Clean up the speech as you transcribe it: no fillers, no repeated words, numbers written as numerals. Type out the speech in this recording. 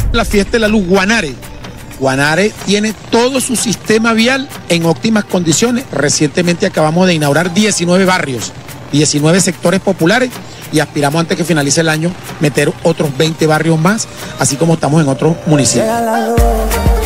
La fiesta de la luz, Guanare. Guanare tiene todo su sistema vial en óptimas condiciones. Recientemente acabamos de inaugurar 19 barrios, 19 sectores populares y aspiramos antes que finalice el año meter otros 20 barrios más, así como estamos en otros municipios.